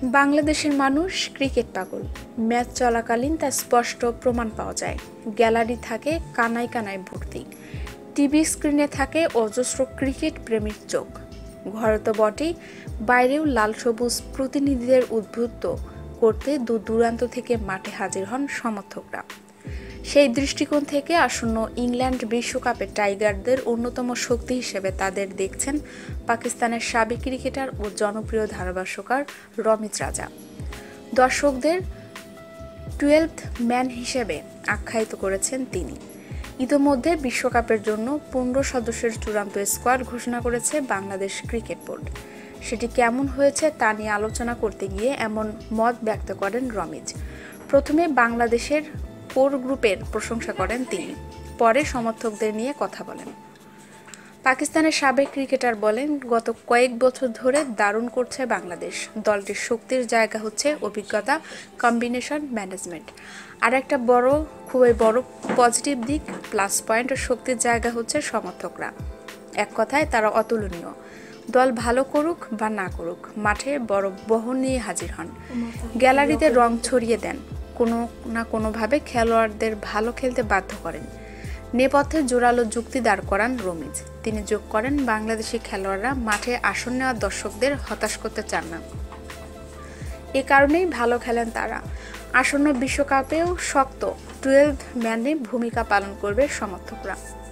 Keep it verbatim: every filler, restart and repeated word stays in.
বাংলাদেশের মানুষ ক্রিকেট পাগল। ম্যাচ চলাকালীন তা স্পষ্ট প্রমাণ পাওয়া যায়। গ্যালারি থাকে কানায় কানায় ভর্তি, টিভি স্ক্রিনে থাকে অজস্র ক্রিকেট প্রেমীর চোখ। ঘরে তো বটেই, বাইরেও লাল সবুজ প্রতিনিধিদের উদ্বুদ্ধ করতে দূর দূরান্ত থেকে মাঠে হাজির হন সমর্থকরা। সেই দৃষ্টিকোণ থেকে আসন্ন ইংল্যান্ড বিশ্বকাপে টাইগারদের অন্যতম শক্তি হিসেবে তাদের দেখছেন পাকিস্তানের সাবেক ক্রিকেটার ও জনপ্রিয় ধারাভাষ্যকার রমিজ রাজা। দর্শকদের টুয়েলভ ম্যান হিসেবে আখ্যায়িত করেছেন তিনি। ইতোমধ্যে বিশ্বকাপের জন্য পনেরো সদস্যের চূড়ান্ত স্কোয়াড ঘোষণা করেছে বাংলাদেশ ক্রিকেট বোর্ড। সেটি কেমন হয়েছে তা নিয়ে আলোচনা করতে গিয়ে এমন মত ব্যক্ত করেন রমিজ। প্রথমে বাংলাদেশের কোর গ্রুপের প্রশংসা করেন তিনি, পরে সমর্থকদের নিয়ে কথা বলেন। পাকিস্তানের সাবেক ক্রিকেটার বলেন, গত কয়েক বছর ধরে দারুণ করছে বাংলাদেশ। দলটির শক্তির জায়গা হচ্ছে অভিজ্ঞতা, কম্বিনেশন, ম্যানেজমেন্ট। আর একটা বড় খুবই বড় পজিটিভ দিক, প্লাস পয়েন্ট ও শক্তির জায়গা হচ্ছে সমর্থকরা। এক কথায় তারা অতুলনীয়। দল ভালো করুক বা না করুক, মাঠে বড় বহন নিয়ে হাজির হন, গ্যালারিতে রং ছড়িয়ে দেন, কোনো না কোনোভাবে খেলোয়াড়দের ভালো খেলতে বাধ্য করেন। নেপথ্যে জোরালো যুক্তি দাঁড় করান রমিজ। তিনি যোগ করেন, বাংলাদেশি খেলোয়াড়রা মাঠে আসন নেওয়া দর্শকদের হতাশ করতে চান না। এ কারণেই ভালো খেলেন তারা। আসন্ন বিশ্বকাপেও শক্ত টুয়েলভ ম্যানে ভূমিকা পালন করবে সমর্থকরা।